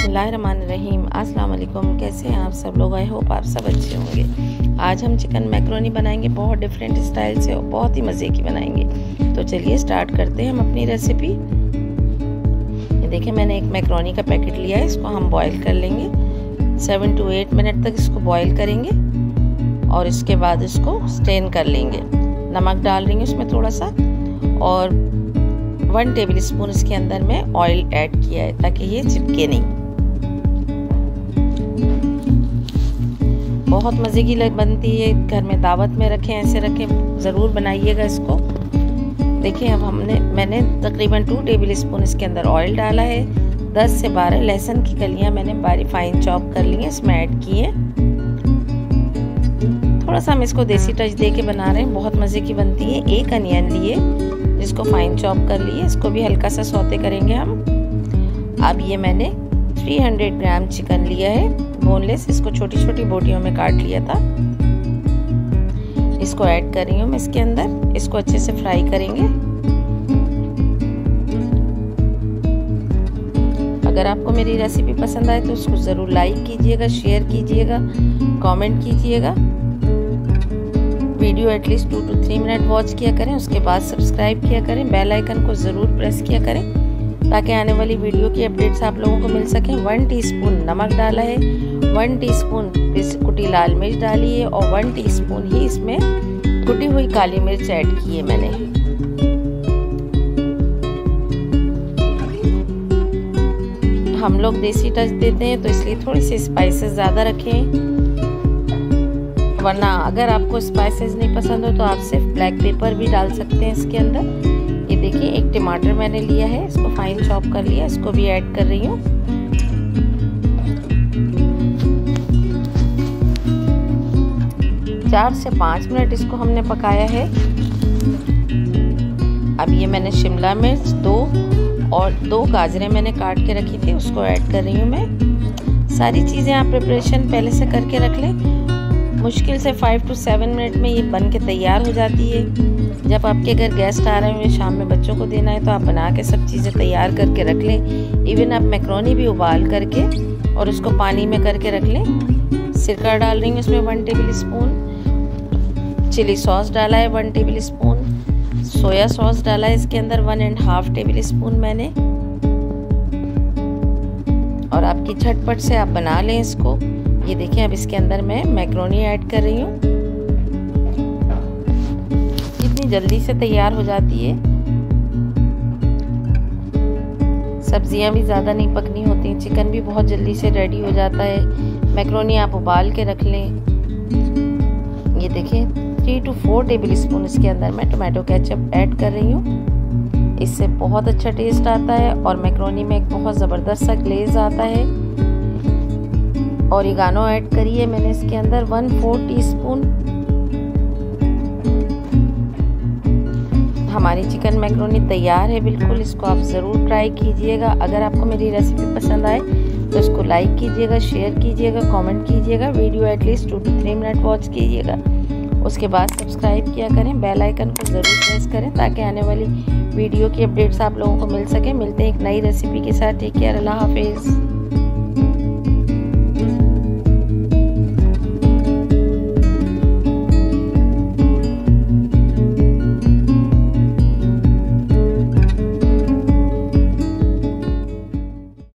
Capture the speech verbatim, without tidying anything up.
बिस्मिल्लाहिर्रहमानिर्रहीम। अस्सलाम वालेकुम। कैसे हैं आप सब लोग? आई होप आप सब अच्छे होंगे। आज हम चिकन मैक्रोनी बनाएंगे, बहुत डिफरेंट स्टाइल से और बहुत ही मज़े की बनाएंगे। तो चलिए स्टार्ट करते हैं हम अपनी रेसिपी। ये देखिए मैंने एक मैक्रोनी का पैकेट लिया है, इसको हम बॉईल कर लेंगे। सेवन टू एट मिनट तक इसको बॉईल करेंगे और इसके बाद इसको स्ट्रेन कर लेंगे। नमक डाल देंगे उसमें थोड़ा सा और वन टेबल स्पून इसके अंदर में ऑयल ऐड किया है ताकि ये चिपके नहीं। बहुत मज़े की बनती है, घर में दावत में रखें, ऐसे रखें, ज़रूर बनाइएगा इसको। देखिए अब हमने मैंने तकरीबन टू टेबल स्पून इसके अंदर ऑयल डाला है। दस से बारह लहसुन की कलियां मैंने बारीक फाइन चॉप कर ली हैं, इसमें ऐड की हैं। थोड़ा सा हम इसको देसी टच दे के बना रहे हैं, बहुत मज़े की बनती है। एक अनियन लिए जिसको फाइन चॉप कर लिए, इसको भी हल्का सा सौते करेंगे हम। अब ये मैंने तीन सौ ग्राम चिकन लिया है बोनलेस, इसको छोटी छोटी बोटियों में काट लिया था। इसको ऐड कर रही हूँ मैं इसके अंदर, इसको अच्छे से फ्राई करेंगे। अगर आपको मेरी रेसिपी पसंद आए तो उसको ज़रूर लाइक कीजिएगा, शेयर कीजिएगा, कमेंट कीजिएगा। Video at least two two three minute watch किया करें, उसके बाद सब्सक्राइब किया करें, बेल आइकन को ज़रूर प्रेस किया करें ताकि आने वाली वीडियो की अपडेट्स आप लोगों को मिल सकें। वन टीस्पून नमक डाला है, वन टीस्पून कुटी लाल मिर्च डाली है और वन टीस्पून ही इसमें कुटी हुई काली मिर्च ऐड की है मैंने। हम लोग देसी टच देते हैं तो इसलिए थोड़ी सी स्पाइसेस ज़्यादा रखें, वरना अगर आपको स्पाइसेस नहीं पसंद हो तो आप सिर्फ ब्लैक पेपर भी डाल सकते हैं इसके अंदर। ये देखिए एक टमाटर मैंने लिया है, इसको फाइन चॉप कर लिया, इसको भी ऐड कर रही हूँ। चार से पाँच मिनट इसको हमने पकाया है। अब ये मैंने शिमला मिर्च दो और दो गाजरें मैंने काट के रखी थी, उसको ऐड कर रही हूँ मैं। सारी चीज़ें आप प्रिपरेशन पहले से करके रख लें। मुश्किल से फाइव टू सेवन मिनट में ये बन के तैयार हो जाती है। जब आपके घर गेस्ट आ रहे हैं, शाम में बच्चों को देना है, तो आप बना के सब चीज़ें तैयार करके रख लें। इवन आप मैक्रोनी भी उबाल करके और उसको पानी में करके रख लें। सिरका डाल रही हूँ उसमें one tablespoon, chilli sauce डाला है one tablespoon, soya sauce डाला है इसके अंदर one and half tablespoon मैंने। और आपकी झटपट से आप बना लें इसको। ये देखिए अब इसके अंदर मैं मैक्रोनी ऐड कर रही हूँ, इतनी जल्दी से तैयार हो जाती है। सब्जियां भी ज़्यादा नहीं पकनी होती, चिकन भी बहुत जल्दी से रेडी हो जाता है। मैक्रोनी आप उबाल के रख लें। ये देखिए three two four tablespoon इसके अंदर मैं टोमेटो केचप ऐड कर रही हूँ। इससे बहुत अच्छा टेस्ट आता है और मैक्रोनी में एक बहुत ज़बरदस्त सा ग्लेज आता है। ओरिगानो ऐड करिए मैंने इसके अंदर वन फोर टीस्पून। हमारी चिकन मैक्रोनी तैयार है बिल्कुल, इसको आप ज़रूर ट्राई कीजिएगा। अगर आपको मेरी रेसिपी पसंद आए तो इसको लाइक कीजिएगा, शेयर कीजिएगा, कमेंट कीजिएगा। Video at least two two three minute watch कीजिएगा, उसके बाद सब्सक्राइब किया करें, बेल आइकन को ज़रूर प्रेस करें ताकि आने वाली वीडियो की अपडेट्स आप लोगों को मिल सके। मिलते हैं एक नई रेसिपी के साथ। टेक केयर, अल्लाह हाफिज़।